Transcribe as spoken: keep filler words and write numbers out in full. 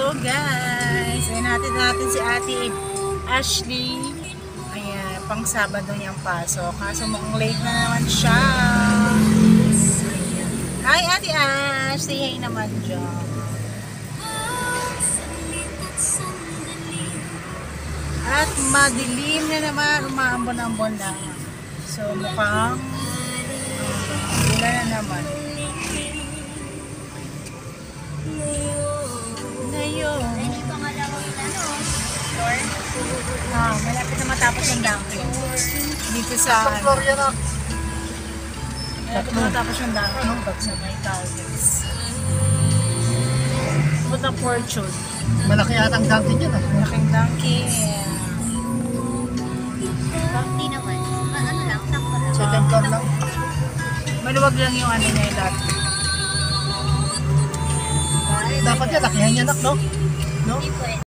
Hello guys! Ayan natin natin si Ate Ashley. Ayan, pang Sabado niyang pasok. Kaso mukhang late na naman siya. Hi Ate Ash! Say hi naman dyan. At madilim na naman, umaambon-ambon na. So mukhang um, ulan na naman. Ngayon. Dito nga lang yung ano, floor. Ah, malapit na matapos yung dunking. Dito sa Ang floor yan ah. malapit na matapos yung dunking pag sa may targets. Punta Fortune. Malaki yata ang dunkin yan ah. Malaking dunking. Hindi naman. Ma- Ano lang, sakto lang. Second floor lang. Maluwag lang yung ano niya yung lot. Dapat yan, lakihan yan nak, no? No? Hindi pwede.